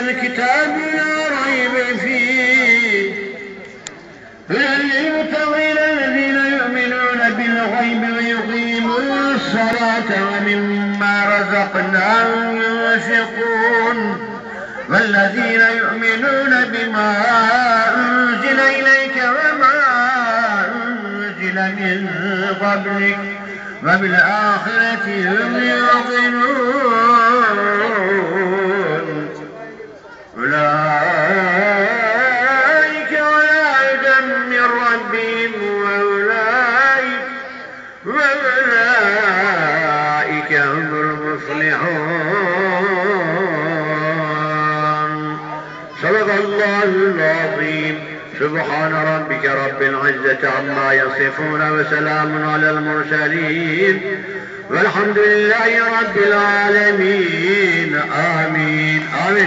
الكتاب لا ريب فيه هدى للمتقين الذين يؤمنون بالغيب ويقيمون الصلاة ومما رزقناهم ينفقون والذين يؤمنون بما أنزل إليك وما أنزل من قبلك وبالآخرة هم يوقنون أولئك على هدى من ربهم وأولئك هم المفلحون. صدق الله العظيم. سبحان ربك رب العزة عما يصفون وسلام على المرسلين والحمد لله رب العالمين. آمين آمين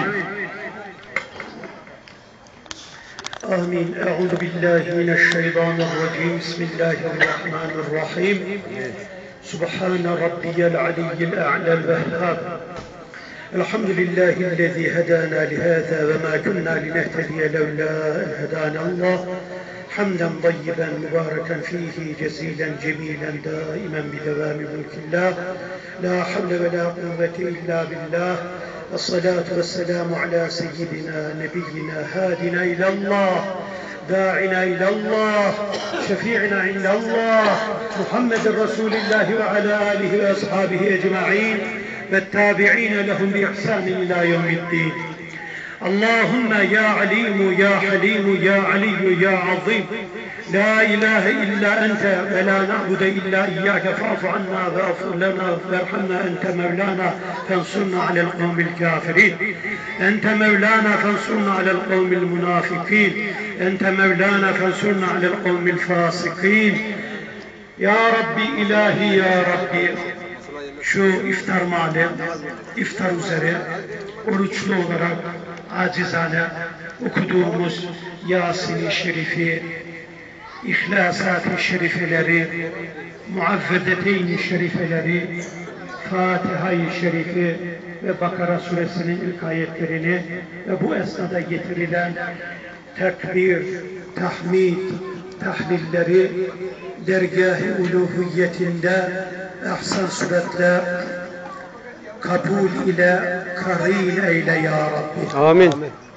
آمين. أعوذ بالله من الشيطان الرجيم. بسم الله الرحمن الرحيم. سبحان ربي العلي الأعلى الوهاب. الحمد لله الذي هدانا لهذا وما كنا لنهتدي لولا أن هدانا الله. حمدا طيبا مباركا فيه جزيلا جميلا دائما بدوام ملك الله. لا حول ولا قوة إلا بالله. الصلاة والسلام على سيدنا نبينا هادنا إلى الله داعنا إلى الله شفيعنا عند الله محمد رسول الله وعلى آله وأصحابه أجمعين والتابعين لهم بإحسان إلى يوم الدين. اللهم يا عليم يا حليم يا علي يا عظيم لا إله إلا أنت ولا نعبد إلا إياك فاعف عنا واغفر لنا وارحمنا. أنت مولانا فانصرنا على القوم الكافرين. أنت مولانا فانصرنا على القوم المنافقين. أنت مولانا فانصرنا على القوم الفاسقين. يا ربي إلهي يا ربي şu iftar mahalli, iftar üzere oruçlu olarak acizane okuduğumuz Yasin-i Şerifi, İhlasat-ı Şerifeleri, Muavvedeteyn-i Şerifeleri, Fatiha-i Şerifi ve Bakara Suresinin ilk ayetlerini ve bu esnada getirilen tekbir, tahmid, tahlilleri dergâh-ı uluhiyetinde ahsan suretle kabul ile karin eyle ya Rabbi. Amin.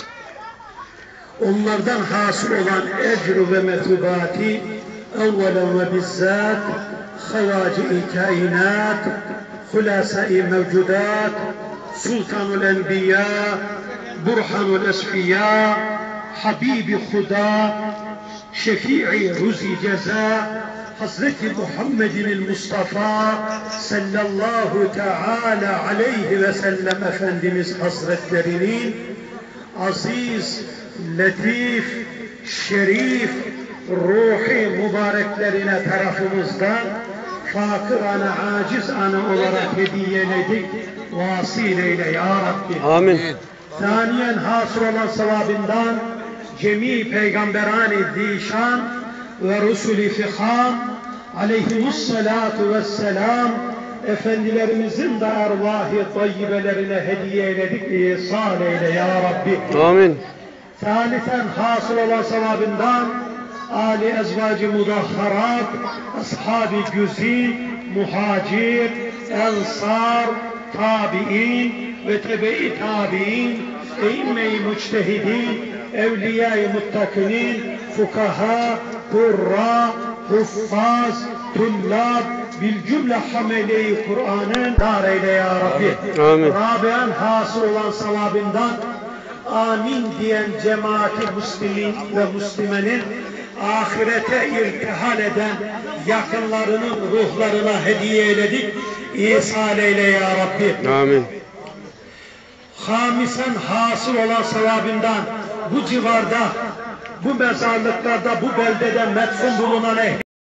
Onlardan hasıl olan ecru ve metubati evvelen ve bizzat havâci-i kainat hulâsa-i mevcudat sultanul enbiya burhanul esfiyya habibi huda şefii ruzi ceza Hazreti Muhammed'in Mustafa sallallahu teala aleyhi ve sellem Efendimiz Hazretlerinin aziz, latif, şerif, ruhi mübareklerine tarafımızdan fakir ana, aciz ana olarak hediyeledik. Vasıl eyle ya Rabbi. Amin. Saniyen hasıl olan sevabından cemi peygamberani zişan ve Resul-i Fihan aleyhimussalatu vesselam efendilerimizin de ervah-ı tayyibelerine hediye eyledik. İhsan eyle ya Rabbi. Amin. Salisen hasıl olan sevabından âli ezvacı mudahharat, ashab-ı güzin, muhacir, ensar, tabi'in ve tebe-i tabi'in, e'imme-i müçtehidin, evliya-i muttakinin, fukaha, kurra, huffaz, tullab, bil cümle hamele-i Kur'an'ın dar eyle ya Rabbi. Amin. Rabian hasıl olan sevabından amin diyen cemaati Müslümin ve Müslümenin ahirete irtihal eden yakınlarının ruhlarına hediye eyledik. İhsan eyle ya Rabbi. Amin. Hamisen hasıl olan sevabından bu civarda, bu mezarlıklarda, bu beldede metfun bulunan